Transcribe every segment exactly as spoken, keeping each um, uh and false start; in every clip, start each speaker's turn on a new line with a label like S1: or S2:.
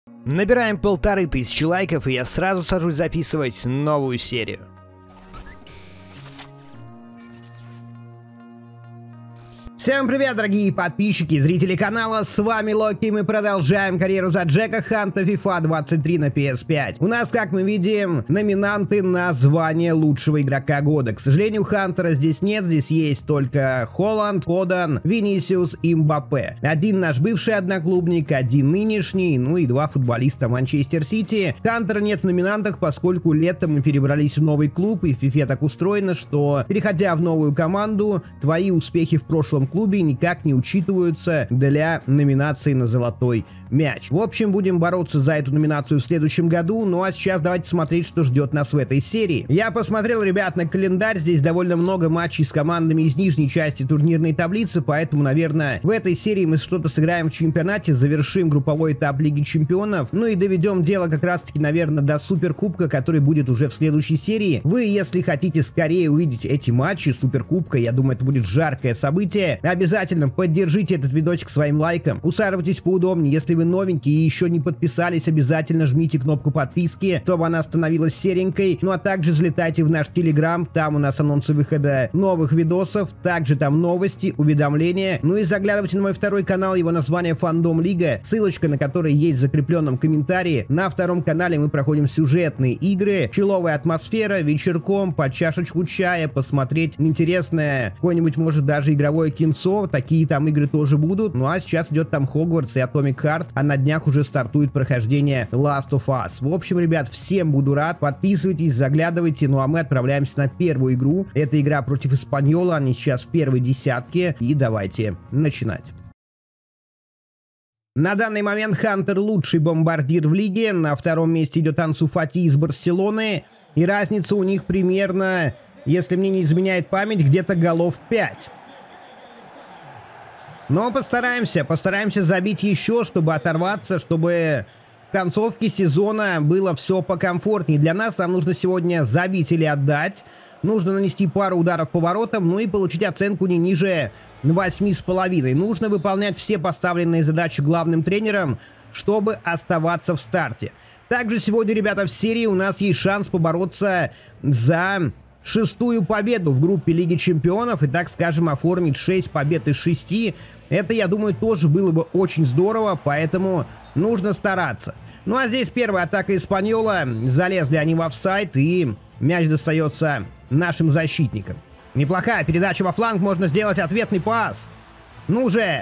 S1: Набираем полторы тысячи лайков, и я сразу сажусь записывать новую серию. Всем привет, дорогие подписчики и зрители канала, с вами Локи, и мы продолжаем карьеру за Джека Ханта FIFA двадцать три на пи эс пять. У нас, как мы видим, номинанты на звание лучшего игрока года. К сожалению, Хантера здесь нет, здесь есть только Холланд, Фоден, Винисиус и Мбаппе. Один наш бывший одноклубник, один нынешний, ну и два футболиста Манчестер Сити. Хантера нет в номинантах, поскольку летом мы перебрались в новый клуб, и в FIFA так устроено, что, переходя в новую команду, твои успехи в прошлом клубе клубе никак не учитываются для номинации на золотой мяч. В общем, будем бороться за эту номинацию в следующем году, ну а сейчас давайте смотреть, что ждет нас в этой серии. Я посмотрел, ребят, на календарь, здесь довольно много матчей с командами из нижней части турнирной таблицы, поэтому, наверное, в этой серии мы что-то сыграем в чемпионате, завершим групповой этап Лиги Чемпионов, ну и доведем дело как раз-таки, наверное, до Суперкубка, который будет уже в следующей серии. Вы, если хотите скорее увидеть эти матчи Суперкубка, я думаю, это будет жаркое событие, обязательно поддержите этот видосик своим лайком, усаживайтесь поудобнее, если вы новенькие и еще не подписались, обязательно жмите кнопку подписки, чтобы она становилась серенькой, ну а также залетайте в наш телеграм, там у нас анонсы выхода новых видосов, также там новости, уведомления, ну и заглядывайте на мой второй канал, его название Фандом Лига, ссылочка на который есть в закрепленном комментарии. На втором канале мы проходим сюжетные игры, человая атмосфера, вечерком, под чашечку чая, посмотреть интересное, какое-нибудь, может, даже игровое кинцо. Такие там игры тоже будут. Ну а сейчас идет там Хогвартс и Atomic Heart, а на днях уже стартует прохождение Last of Us. В общем, ребят, всем буду рад. Подписывайтесь, заглядывайте. Ну а мы отправляемся на первую игру. Это игра против Эспаньола. Они сейчас в первой десятке. И давайте начинать. На данный момент Хантер лучший бомбардир в лиге. На втором месте идет Ансу Фати из Барселоны. И разница у них примерно, если мне не изменяет память, где-то голов пять. Но постараемся, постараемся забить еще, чтобы оторваться, чтобы в концовке сезона было все покомфортнее. Для нас нам нужно сегодня забить или отдать. Нужно нанести пару ударов по воротам, ну и получить оценку не ниже восьми с половиной. Нужно выполнять все поставленные задачи главным тренером, чтобы оставаться в старте. Также сегодня, ребята, в серии у нас есть шанс побороться за шестую победу в группе Лиги Чемпионов и, так скажем, оформить шесть побед из шести. Это, я думаю, тоже было бы очень здорово, поэтому нужно стараться. Ну а здесь первая атака Эспаньола. Залезли они в офсайд, и мяч достается нашим защитникам. Неплохая передача во фланг, можно сделать ответный пас. Ну же!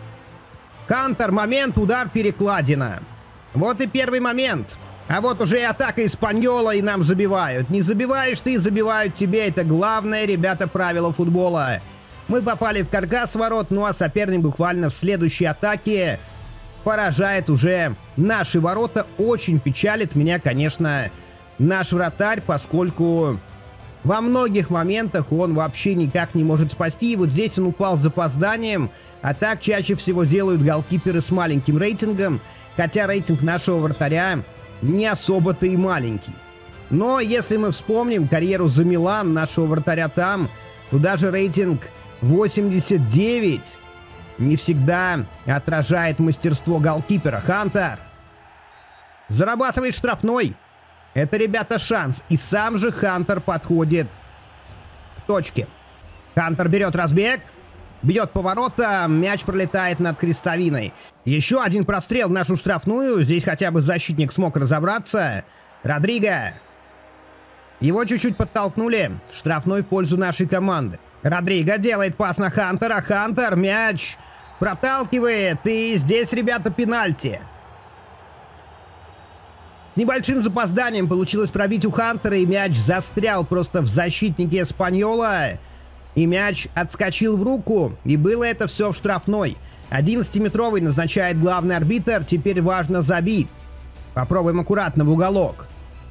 S1: Хантер, момент, удар, перекладина. Вот и первый момент. А вот уже и атака Эспаньола, и нам забивают. Не забиваешь ты, забивают тебе. Это главное, ребята, правило футбола. Мы попали в каркас ворот, ну а соперник буквально в следующей атаке поражает уже наши ворота. Очень печалит меня, конечно, наш вратарь, поскольку во многих моментах он вообще никак не может спасти. И вот здесь он упал с запозданием, а так чаще всего делают голкиперы с маленьким рейтингом, хотя рейтинг нашего вратаря не особо-то и маленький. Но если мы вспомним карьеру за Милан, нашего вратаря там, то даже рейтинг восемьдесят девять не всегда отражает мастерство голкипера. Хантер зарабатывает штрафной. Это, ребята, шанс. И сам же Хантер подходит к точке. Хантер берет разбег, бьет по воротам, мяч пролетает над крестовиной. Еще один прострел в нашу штрафную. Здесь хотя бы защитник смог разобраться. Родриго. Его чуть-чуть подтолкнули. Штрафной в пользу нашей команды. Родриго делает пас на Хантера. Хантер мяч проталкивает. И здесь, ребята, пенальти. С небольшим запозданием получилось пробить у Хантера. И мяч застрял просто в защитнике Эспаньола. И мяч отскочил в руку. И было это все в штрафной. одиннадцатиметровый назначает главный арбитр. Теперь важно забить. Попробуем аккуратно в уголок.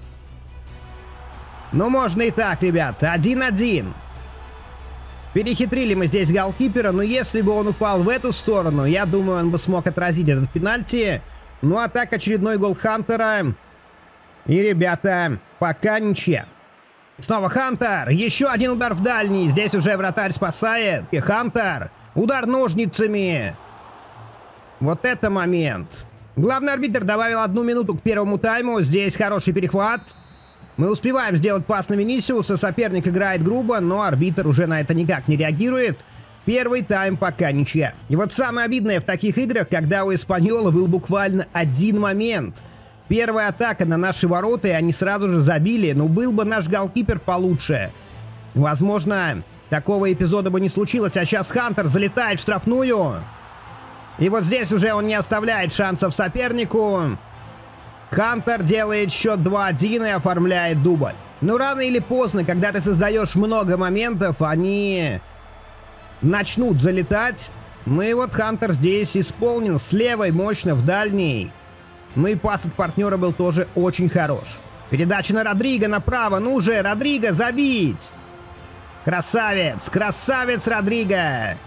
S1: Ну, можно и так, ребят. один-один. Перехитрили мы здесь голкипера, но если бы он упал в эту сторону, я думаю, он бы смог отразить этот пенальти. Ну а так очередной гол Хантера. И, ребята, пока ничья. Снова Хантер. Еще один удар в дальний. Здесь уже вратарь спасает. И Хантер. Удар ножницами. Вот это момент. Главный арбитр добавил одну минуту к первому тайму. Здесь хороший перехват. Мы успеваем сделать пас на Винисиуса. Соперник играет грубо, но арбитр уже на это никак не реагирует. Первый тайм пока ничья. И вот самое обидное в таких играх, когда у Эспаньола был буквально один момент. Первая атака на наши ворота, и они сразу же забили. Но был бы наш голкипер получше. Возможно, такого эпизода бы не случилось. А сейчас Хантер залетает в штрафную. И вот здесь уже он не оставляет шансов сопернику. Хантер делает счет два один и оформляет дубль. Но рано или поздно, когда ты создаешь много моментов, они начнут залетать. Ну и вот Хантер здесь исполнил с левой мощно в дальней. Ну и пас от партнера был тоже очень хорош. Передача на Родриго направо. Ну же, Родриго, забить! Красавец! Красавец Родриго!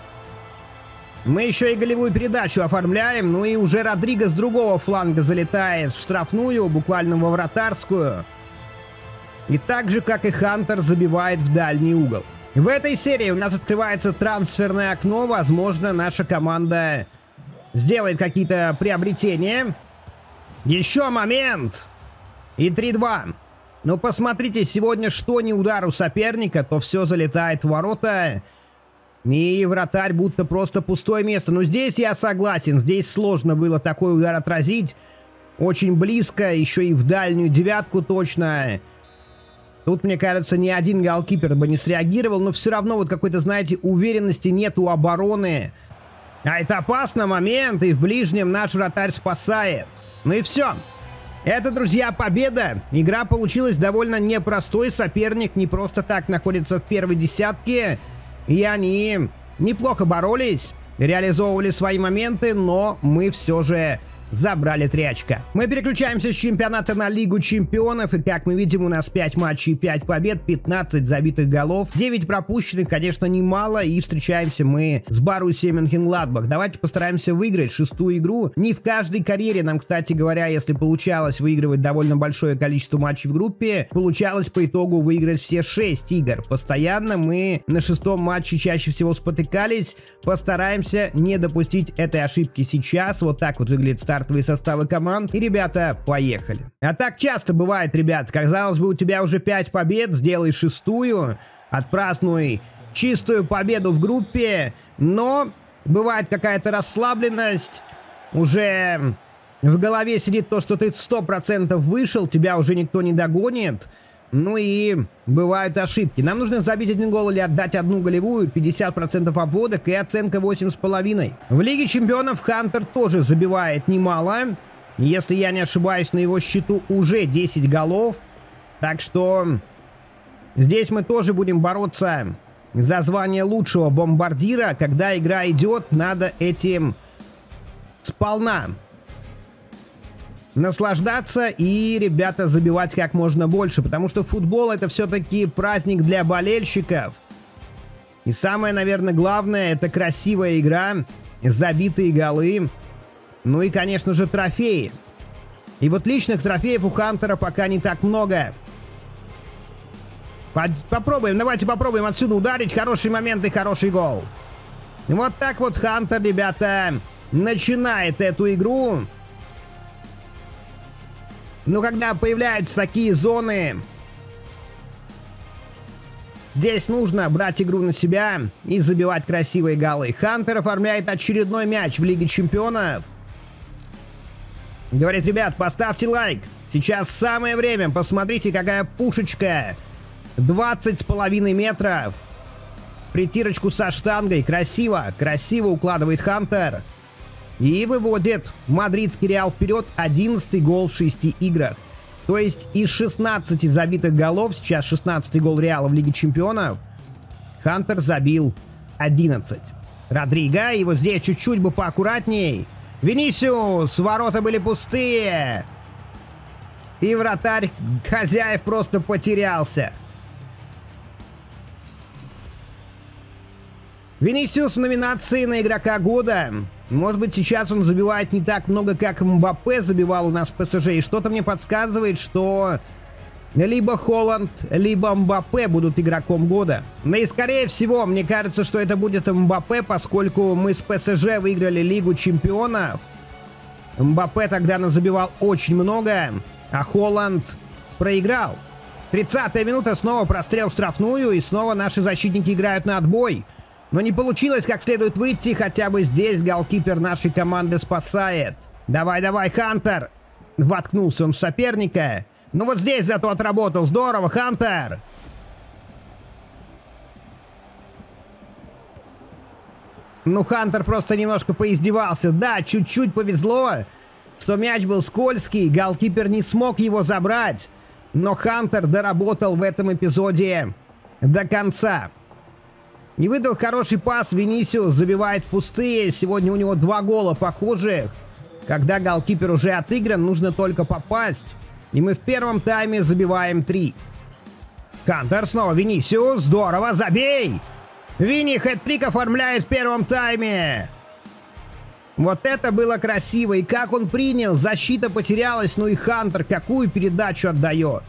S1: Мы еще и голевую передачу оформляем. Ну и уже Родриго с другого фланга залетает в штрафную, буквально во вратарскую. И так же, как и Хантер, забивает в дальний угол. В этой серии у нас открывается трансферное окно. Возможно, наша команда сделает какие-то приобретения. Еще момент! И три два. Но посмотрите, сегодня что ни удар у соперника, то все залетает в ворота. И вратарь будто просто пустое место. Но здесь я согласен. Здесь сложно было такой удар отразить. Очень близко. Еще и в дальнюю девятку точно. Тут, мне кажется, ни один голкипер бы не среагировал. Но все равно вот какой-то, знаете, уверенности нет у обороны. А это опасный момент. И в ближнем наш вратарь спасает. Ну и все. Это, друзья, победа. Игра получилась довольно непростой. Соперник не просто так находится в первой десятке. И они неплохо боролись, реализовывали свои моменты, но мы все же забрали три очка. Мы переключаемся с чемпионата на Лигу Чемпионов, и как мы видим, у нас пять матчей, пять побед, пятнадцать забитых голов, девять пропущенных, конечно, немало, и встречаемся мы с Боруссией Мönchengladbach. Давайте постараемся выиграть шестую игру. Не в каждой карьере нам, кстати говоря, если получалось выигрывать довольно большое количество матчей в группе, получалось по итогу выиграть все шесть игр. Постоянно мы на шестом матче чаще всего спотыкались. Постараемся не допустить этой ошибки сейчас. Вот так вот выглядит старт составы команд. И, ребята, поехали. А так часто бывает, ребят. Казалось бы, у тебя уже пять побед, сделай шестую, отпразднуй чистую победу в группе, но бывает какая-то расслабленность, уже в голове сидит то, что ты сто процентов вышел, тебя уже никто не догонит. Ну и бывают ошибки. Нам нужно забить один гол или отдать одну голевую, пятьдесят процентов обводок и оценка восемь с половиной. В Лиге Чемпионов Хантер тоже забивает немало. Если я не ошибаюсь, на его счету уже десять голов. Так что здесь мы тоже будем бороться за звание лучшего бомбардира. Когда игра идет, надо этим сполна наслаждаться и, ребята, забивать как можно больше, потому что футбол — это все-таки праздник для болельщиков. И самое, наверное, главное — это красивая игра, забитые голы, ну и, конечно же, трофеи. И вот личных трофеев у Хантера пока не так много. Попробуем, давайте попробуем отсюда ударить. Хороший момент и хороший гол. И вот так вот Хантер, ребята, начинает эту игру. Но когда появляются такие зоны, здесь нужно брать игру на себя и забивать красивые голы. Хантер оформляет очередной мяч в Лиге Чемпионов. Говорит, ребят, поставьте лайк. Сейчас самое время. Посмотрите, какая пушечка. двадцать с половиной метров. Притирочку со штангой. Красиво, красиво укладывает Хантер. И выводит мадридский Реал вперед. одиннадцатый гол в шести играх. То есть из шестнадцати забитых голов, сейчас шестнадцатый гол Реала в Лиге Чемпионов, Хантер забил одиннадцать. Родриго, и вот здесь чуть-чуть бы поаккуратней. Винисиус, ворота были пустые. И вратарь хозяев просто потерялся. Винисиус в номинации на игрока года. Может быть, сейчас он забивает не так много, как Мбаппе забивал у нас в ПСЖ. И что-то мне подсказывает, что либо Холланд, либо Мбаппе будут игроком года. Но и скорее всего, мне кажется, что это будет Мбаппе, поскольку мы с ПСЖ выиграли Лигу Чемпионов. Мбаппе тогда назабивал очень много, а Холланд проиграл. тридцатая минута, снова прострел в штрафную, и снова наши защитники играют на отбой. Но не получилось как следует выйти, хотя бы здесь голкипер нашей команды спасает. Давай, давай, Хантер! Воткнулся он в соперника. Ну вот здесь зато отработал. Здорово, Хантер! Ну, Хантер просто немножко поиздевался. Да, чуть-чуть повезло, что мяч был скользкий, голкипер не смог его забрать. Но Хантер доработал в этом эпизоде до конца. И выдал хороший пас. Винисиус забивает пустые. Сегодня у него два гола похожих. Когда голкипер уже отыгран, нужно только попасть. И мы в первом тайме забиваем три. Хантер снова Винисиус. Здорово, забей! Винни хэт-трик оформляет в первом тайме. Вот это было красиво. И как он принял. Защита потерялась. Ну и Хантер какую передачу отдает.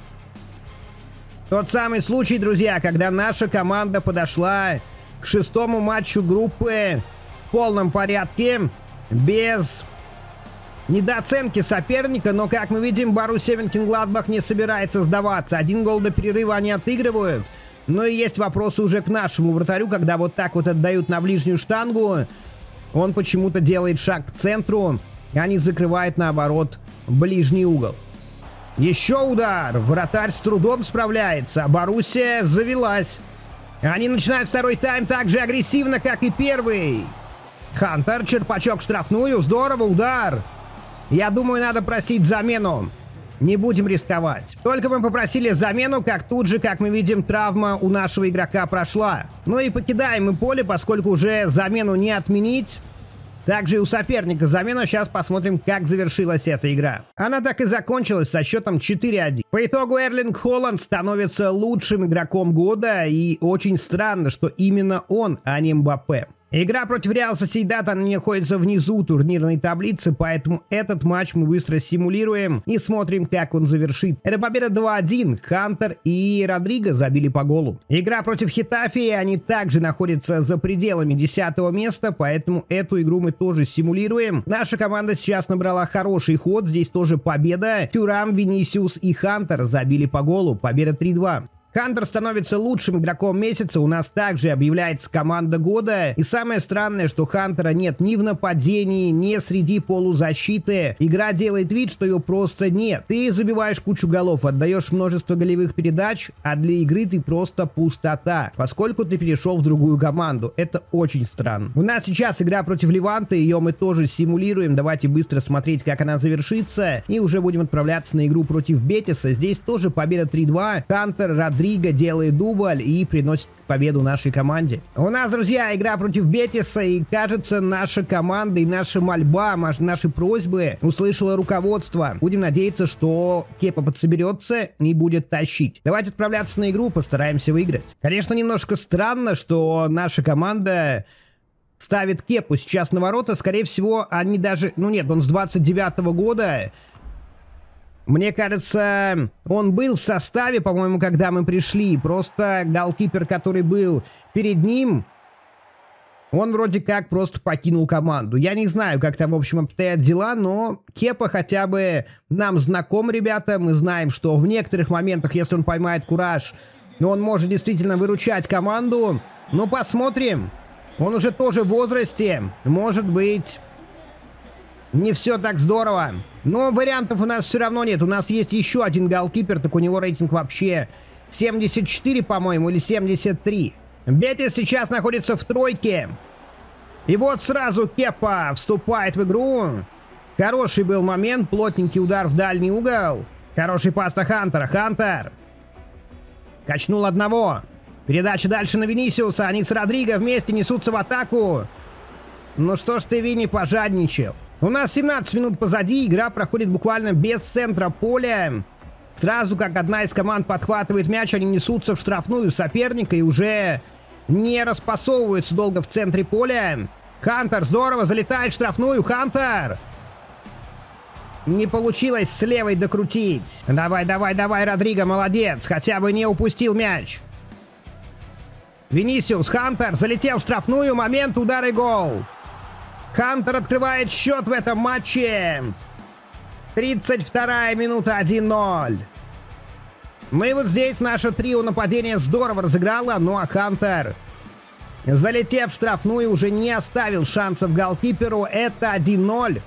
S1: Тот самый случай, друзья, когда наша команда подошла к шестому матчу группы в полном порядке. Без недооценки соперника. Но, как мы видим, Боруссия Мönchengladbach не собирается сдаваться. Один гол до перерыва они отыгрывают. Но и есть вопросы уже к нашему вратарю, когда вот так вот отдают на ближнюю штангу. Он почему-то делает шаг к центру, а не закрывает, наоборот, ближний угол. Еще удар. Вратарь с трудом справляется. А Боруссия завелась. Они начинают второй тайм так же агрессивно, как и первый. Хантер, черпачок в штрафную. Здорово, удар. Я думаю, надо просить замену. Не будем рисковать. Только мы попросили замену, как тут же, как мы видим, травма у нашего игрока прошла. Ну и покидаем мы поле, поскольку уже замену не отменить. Также и у соперника замена. Сейчас посмотрим, как завершилась эта игра. Она так и закончилась со счетом четыре один. По итогу Эрлинг Холланд становится лучшим игроком года. И очень странно, что именно он, а не Мбаппе. Игра против Реал Сосьедад, она находится внизу турнирной таблицы, поэтому этот матч мы быстро симулируем и смотрим, как он завершит. Это победа два один. Хантер и Родриго забили по голу. Игра против Хетафи, они также находятся за пределами десятого места, поэтому эту игру мы тоже симулируем. Наша команда сейчас набрала хороший ход, здесь тоже победа. Тюрам, Винисиус и Хантер забили по голу. Победа три два. Хантер становится лучшим игроком месяца, у нас также объявляется команда года. И самое странное, что Хантера нет ни в нападении, ни среди полузащиты. Игра делает вид, что его просто нет. Ты забиваешь кучу голов, отдаешь множество голевых передач, а для игры ты просто пустота, поскольку ты перешел в другую команду. Это очень странно. У нас сейчас игра против Леванта, ее мы тоже симулируем. Давайте быстро смотреть, как она завершится. И уже будем отправляться на игру против Бетиса. Здесь тоже победа три два. Хантер, Родриго делает дубль и приносит победу нашей команде. У нас, друзья, игра против Бетиса, и кажется, наша команда и наша мольба, наши просьбы услышала руководство. Будем надеяться, что Кепа подсоберется и будет тащить. Давайте отправляться на игру, постараемся выиграть. Конечно, немножко странно, что наша команда ставит Кепу сейчас на ворота. Скорее всего, они даже... Ну нет, он с двадцать девятого года... Мне кажется, он был в составе, по-моему, когда мы пришли. Просто голкипер, который был перед ним, он вроде как просто покинул команду. Я не знаю, как там, в общем, обстоят дела, но Кепа хотя бы нам знаком, ребята. Мы знаем, что в некоторых моментах, если он поймает кураж, он может действительно выручать команду. Ну, посмотрим. Он уже тоже в возрасте. Может быть... Не все так здорово. Но вариантов у нас все равно нет. У нас есть еще один голкипер, так у него рейтинг вообще семьдесят четыре, по-моему, или семьдесят три. Бетис сейчас находится в тройке. И вот сразу Кепа вступает в игру. Хороший был момент, плотненький удар в дальний угол. Хороший пас на Хантера. Хантер качнул одного. Передача дальше на Винисиуса. Они с Родриго вместе несутся в атаку. Ну что ж ты, Винни, пожадничал. У нас семнадцать минут позади, игра проходит буквально без центра поля. Сразу как одна из команд подхватывает мяч, они несутся в штрафную соперника и уже не распасовываются долго в центре поля. Хантер здорово залетает в штрафную. Хантер! Не получилось с левой докрутить. Давай, давай, давай, Родриго, молодец. Хотя бы не упустил мяч. Винисиус, Хантер залетел в штрафную. Момент, удар и гол. Хантер открывает счет в этом матче. тридцать вторая минута, один ноль. Мы вот здесь, наше трио нападения здорово разыграло, ну а Хантер, залетев в штрафную, уже не оставил шансов голкиперу. Это один ноль.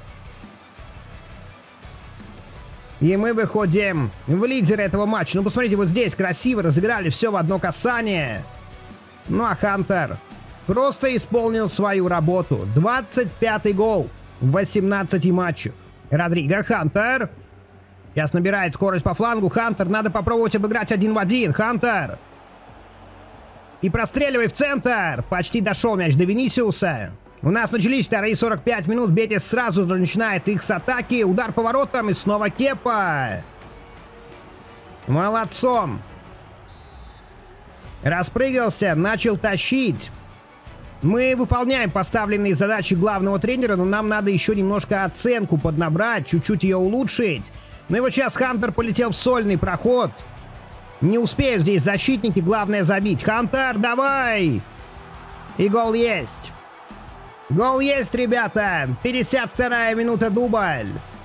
S1: И мы выходим в лидеры этого матча. Ну, посмотрите, вот здесь красиво разыграли все в одно касание. Ну, а Хантер просто исполнил свою работу. двадцать пятый гол в восемнадцати матчах. Родриго, Хантер. Сейчас набирает скорость по флангу. Хантер, надо попробовать обыграть один в один. Хантер. И простреливай в центр. Почти дошел мяч до Винисиуса. У нас начались вторые сорок пять минут. Бетис сразу же начинает их с атаки. Удар по воротам и снова Кепа. Молодцом. Распрыгался, начал тащить. Мы выполняем поставленные задачи главного тренера, но нам надо еще немножко оценку поднабрать, чуть-чуть ее улучшить. Ну и вот сейчас Хантер полетел в сольный проход. Не успеют здесь защитники, главное забить. Хантер, давай! И гол есть. Гол есть, ребята. пятьдесят вторая минута, дубль.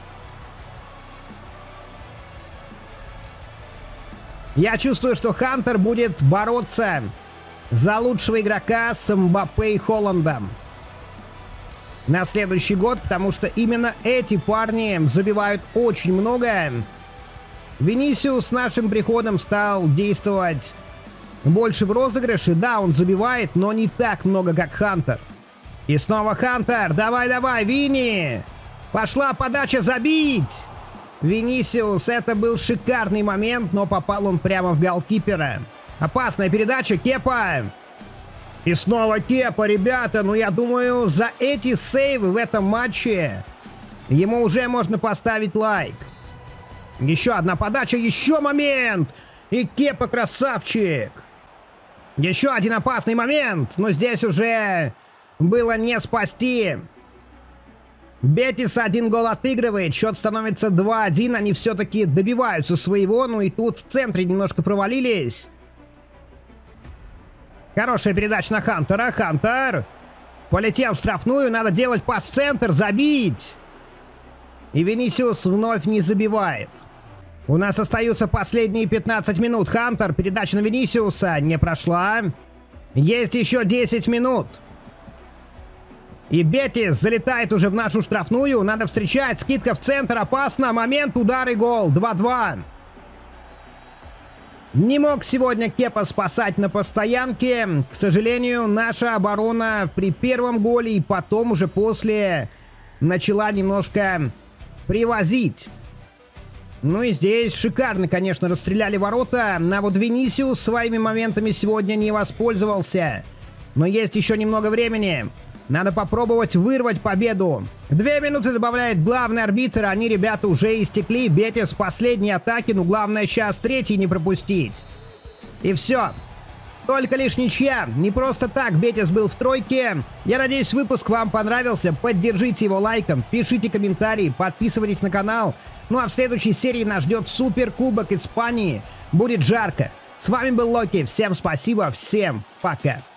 S1: Я чувствую, что Хантер будет бороться за лучшего игрока с Мбаппе и Холландом на следующий год, потому что именно эти парни забивают очень много. Винисиус с нашим приходом стал действовать больше в розыгрыше. Да, он забивает, но не так много, как Хантер. И снова Хантер. Давай-давай, Вини! Пошла подача, забить! Винисиус, это был шикарный момент, но попал он прямо в голкипера. Опасная передача, Кепа! И снова Кепа, ребята, ну я думаю, за эти сейвы в этом матче ему уже можно поставить лайк. Еще одна подача, еще момент! И Кепа красавчик! Еще один опасный момент, но здесь уже было не спасти. Бетис один гол отыгрывает, счет становится два один, они все-таки добиваются своего, ну и тут в центре немножко провалились. Хорошая передача на Хантера. Хантер полетел в штрафную. Надо делать пас в центр. Забить. И Винисиус вновь не забивает. У нас остаются последние пятнадцать минут. Хантер. Передача на Винисиуса. Не прошла. Есть еще десять минут. И Бетис залетает уже в нашу штрафную. Надо встречать. Скидка в центр. Опасно. Момент. Удар и гол. два два. Не мог сегодня Кепа спасать на постоянке. К сожалению, наша оборона при первом голе и потом уже после начала немножко привозить. Ну и здесь шикарно, конечно, расстреляли ворота. А вот Винисиус своими моментами сегодня не воспользовался. Но есть еще немного времени. Надо попробовать вырвать победу. Две минуты добавляет главный арбитр. Они, ребята, уже истекли. Бетис в последней атаке. Ну, главное сейчас третий не пропустить. И все. Только лишь ничья. Не просто так Бетис был в тройке. Я надеюсь, выпуск вам понравился. Поддержите его лайком, пишите комментарии, подписывайтесь на канал. Ну а в следующей серии нас ждет Суперкубок Испании. Будет жарко. С вами был Локи. Всем спасибо. Всем пока.